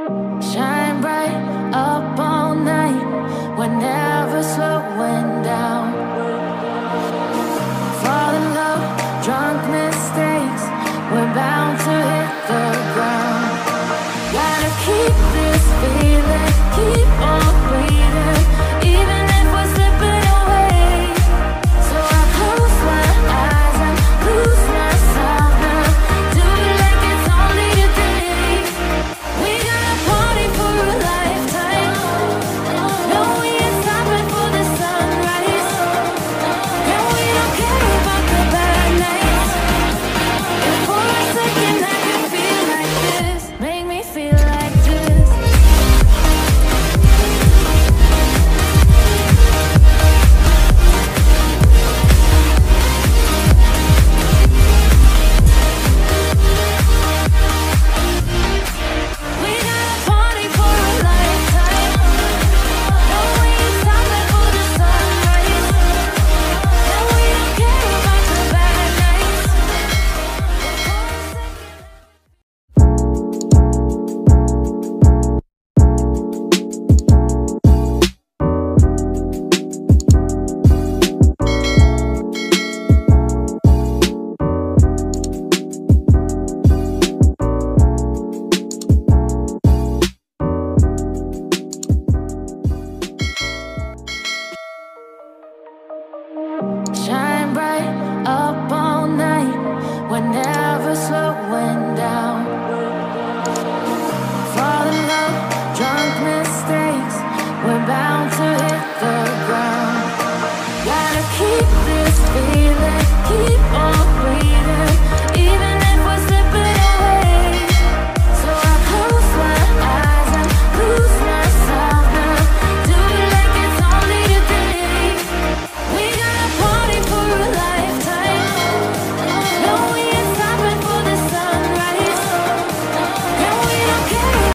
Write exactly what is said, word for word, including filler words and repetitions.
Shine bright up all night, we're never slowing down. Fall in love, drunk mistakes, we're bound to hit the ground. Gotta keep this feeling, keep on breathing, even if we're slipping away. So I close my eyes and lose myself now, do it like it's only a day. We got a party for a lifetime, no, we ain't stopping for the sunrise, and we don't care about the bad nights. And for a second I can feel like this, make me feel like this. We got a party for a lifetime, no, we ain't stopping for the sunrise, and we don't care about the bad nights. Shine bright up all night, we're never slowing down. Fall in love, drunk mistakes, we're bound to hit the ground. Gotta keep this feeling, keep